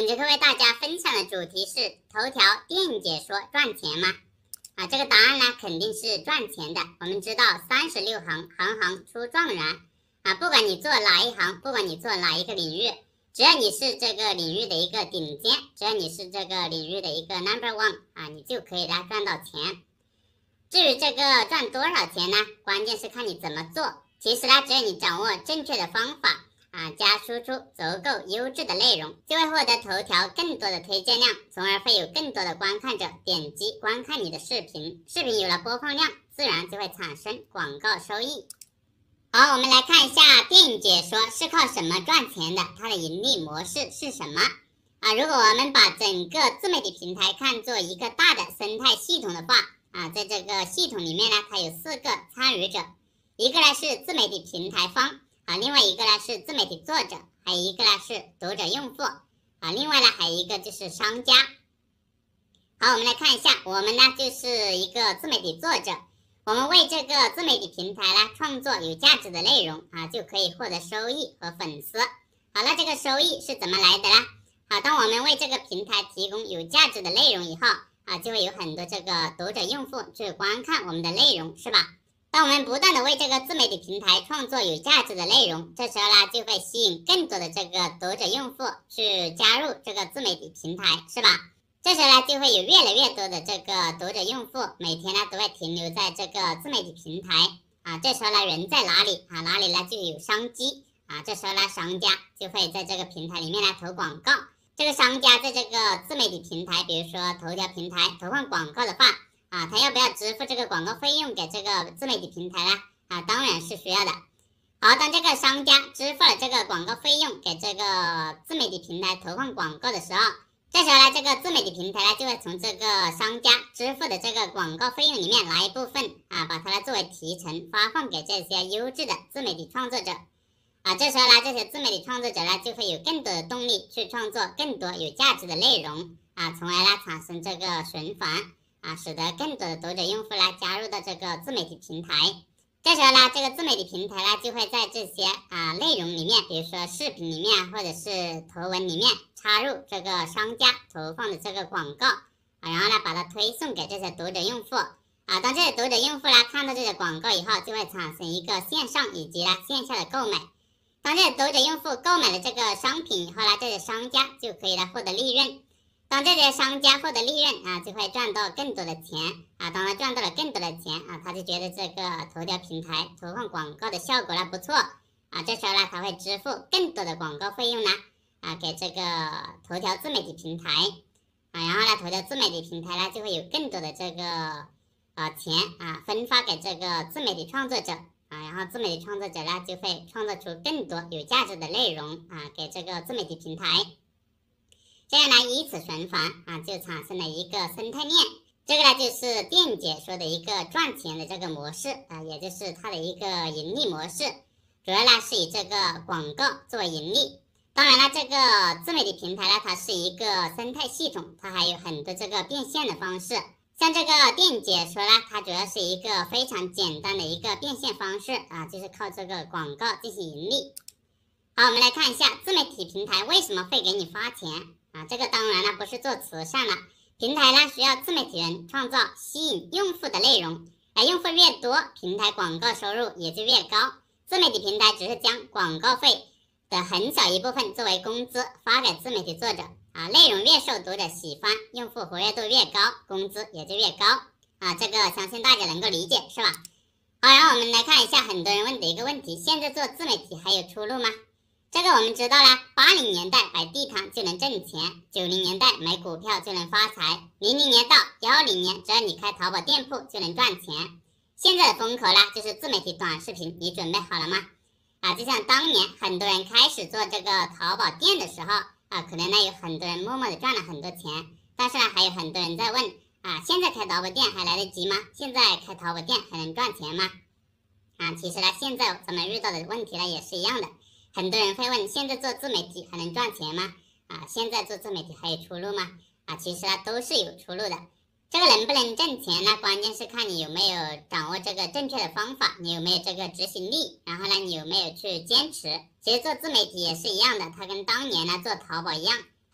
本节课为大家分享的主题是头条电影解说赚钱吗？这个答案呢肯定是赚钱的。我们知道36行，行行出状元不管你做哪一行，不管你做哪一个领域，只要你是这个领域的一个顶尖，只要你是这个领域的一个 number one 你就可以来赚到钱。至于这个赚多少钱呢？关键是看你怎么做。其实呢，只要你掌握正确的方法加输出足够优质的内容，就会获得头条更多的推荐量，从而会有更多的观看者点击观看你的视频，视频有了播放量，自然就会产生广告收益。好，我们来看一下电影解说是靠什么赚钱的，它的盈利模式是什么如果我们把整个自媒体平台看作一个大的生态系统的话在这个系统里面呢，它有4个参与者，一个呢是自媒体平台方另外一个呢是自媒体作者，还有一个呢是读者用户另外呢还有一个就是商家。好，我们来看一下，我们呢就是一个自媒体作者，我们为这个自媒体平台呢创作有价值的内容就可以获得收益和粉丝。好，那这个收益是怎么来的呢？当我们为这个平台提供有价值的内容以后就会有很多这个读者用户去观看我们的内容，是吧？当我们不断的为这个自媒体平台创作有价值的内容，这时候呢就会吸引更多的这个读者用户去加入这个自媒体平台，是吧？这时候呢就会有越来越多的这个读者用户每天呢都会停留在这个自媒体平台这时候呢人在哪里哪里呢就有商机这时候呢商家就会在这个平台里面来投广告。这个商家在这个自媒体平台，比如说头条平台投放广告的话他要不要支付这个广告费用给这个自媒体平台呢？当然是需要的。好，当这个商家支付了这个广告费用给这个自媒体平台投放广告的时候，这时候呢，这个自媒体平台呢就会从这个商家支付的这个广告费用里面拿一部分把它呢作为提成发放给这些优质的自媒体创作者这时候呢，这些自媒体创作者呢就会有更多的动力去创作更多有价值的内容从而呢产生这个循环使得更多的读者用户来加入到这个自媒体平台。这时候呢，这个自媒体平台呢就会在这些内容里面，比如说视频里面或者是图文里面插入这个商家投放的这个广告然后呢把它推送给这些读者用户当这些读者用户呢看到这些广告以后，就会产生一个线上以及线下的购买。当这些读者用户购买了这个商品以后呢，这些商家就可以来获得利润。当这些商家获得利润就会赚到更多的钱当他赚到了更多的钱他就觉得这个头条平台投放广告的效果不错这时候呢他会支付更多的广告费用呢给这个头条自媒体平台然后呢头条自媒体平台呢就会有更多的这个钱分发给这个自媒体创作者然后自媒体创作者呢就会创作出更多有价值的内容给这个自媒体平台。这样呢，以此循环就产生了一个生态链。这个呢，就是电影解说的一个赚钱的这个模式也就是它的一个盈利模式。主要呢是以这个广告作为盈利。当然了，这个自媒体平台呢，它是一个生态系统，它还有很多这个变现的方式。像这个电影解说呢，它主要是一个非常简单的一个变现方式就是靠这个广告进行盈利。好，我们来看一下自媒体平台为什么会给你发钱。这个当然了不是做慈善了，平台呢需要自媒体人创造吸引用户的内容，用户越多，平台广告收入也就越高。自媒体平台只是将广告费的很小一部分作为工资发给自媒体作者内容越受读者喜欢，用户活跃度越高，工资也就越高这个相信大家能够理解，是吧？好，然后我们来看一下很多人问的一个问题，现在做自媒体还有出路吗？这个我们知道了，80年代摆地摊就能挣钱，90年代买股票就能发财，00年到10年，只要你开淘宝店铺就能赚钱。现在的风口呢，就是自媒体短视频，你准备好了吗？就像当年很多人开始做这个淘宝店的时候可能呢有很多人默默的赚了很多钱，但是呢还有很多人在问现在开淘宝店还来得及吗？现在开淘宝店还能赚钱吗？其实呢现在咱们遇到的问题呢也是一样的。很多人会问，现在做自媒体还能赚钱吗？现在做自媒体还有出路吗？其实呢都是有出路的。这个能不能挣钱呢？关键是看你有没有掌握这个正确的方法，你有没有这个执行力，然后呢你有没有去坚持。其实做自媒体也是一样的，它跟当年呢做淘宝一样，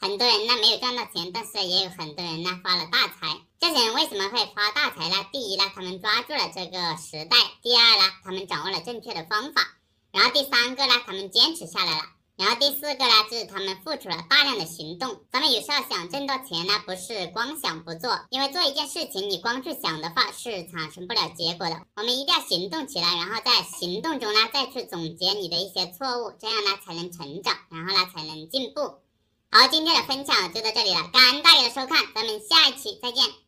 很多人呢没有赚到钱，但是也有很多人呢发了大财。这些人为什么会发大财呢？第一呢，他们抓住了这个时代；第二呢，他们掌握了正确的方法；然后第三个呢，他们坚持下来了；然后第四个呢，就是他们付出了大量的行动。咱们有时候想挣到钱呢，不是光想不做，因为做一件事情你光去想的话是产生不了结果的。我们一定要行动起来，然后在行动中呢再去总结你的一些错误，这样呢才能成长，然后呢才能进步。好，今天的分享就到这里了，感恩大家的收看，咱们下一期再见。